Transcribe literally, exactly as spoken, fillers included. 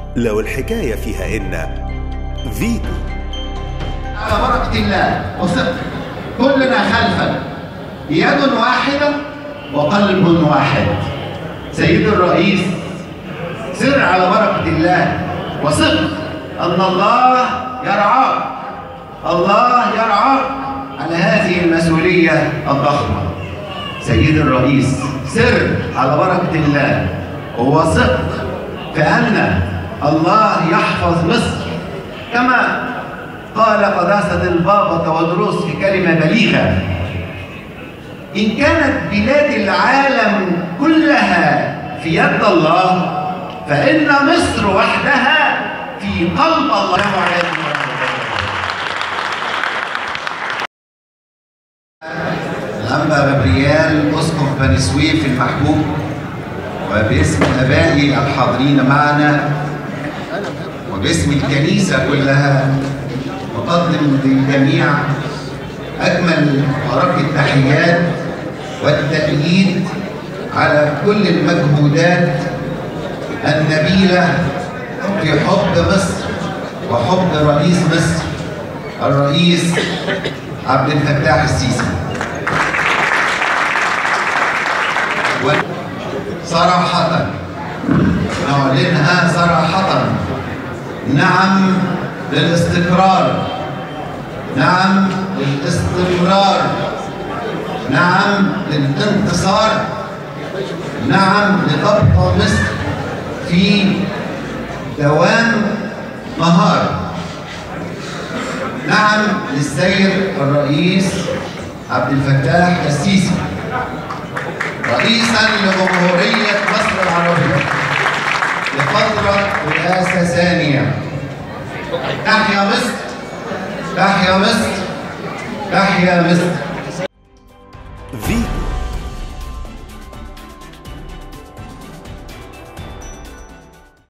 لو الحكاية فيها إن فيتو. على بركة الله وثق كلنا خلفا، يد واحدة وقلب واحد. سيد الرئيس، سر على بركة الله وثق أن الله يرعاك، الله يرعاك على هذه المسؤولية الضخمة. سيد الرئيس، سر على بركة الله وثق في أن الله يحفظ مصر كما قال قداسة البابا تودروس في كلمة بليغة: إن كانت بلاد العالم كلها في يد الله فإن مصر وحدها في قلب الله. الأنبا غبريال أسقف بني سويف المحبوب، وباسم آبائي الحاضرين معنا وباسم الكنيسة كلها أقدم للجميع أجمل ورق التحيات والتأييد على كل المجهودات النبيلة في حب مصر وحب رئيس مصر الرئيس عبد الفتاح السيسي. صراحة نعلنها صراحة: نعم للاستقرار، نعم للاستمرار، نعم للانتصار، نعم لتبقى مصر في دوام نهار، نعم للسيد الرئيس عبد الفتاح السيسي رئيسا لجمهورية مصر العربية لفترة رئاسة ثانية. تحيا مصر، تحيا مصر، تحيا مصر.